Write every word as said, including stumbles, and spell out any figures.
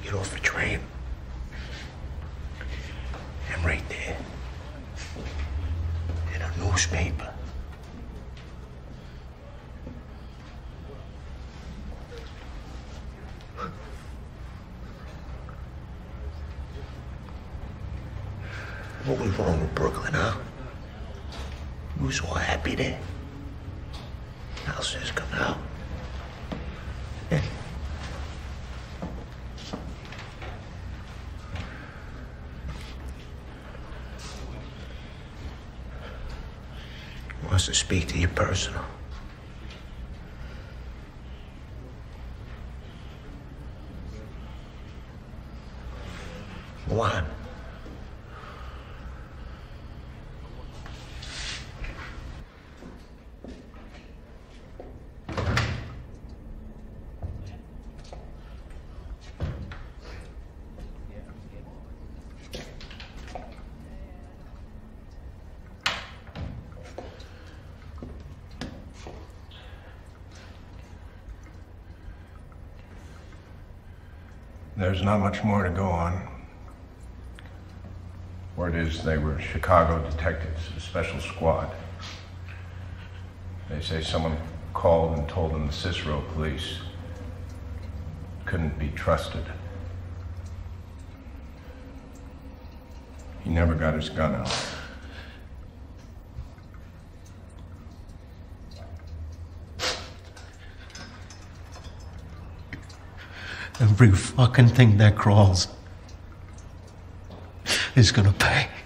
get off the train. And right there, in a newspaper, what was wrong with Brooklyn, huh? We was all happy there. Houses come out. Yeah. Wants to speak to you personal. What? There's not much more to go on. Word is they were Chicago detectives, a special squad. They say someone called and told them the Cicero police couldn't be trusted. He never got his gun out. Every fucking thing that crawls is gonna pay.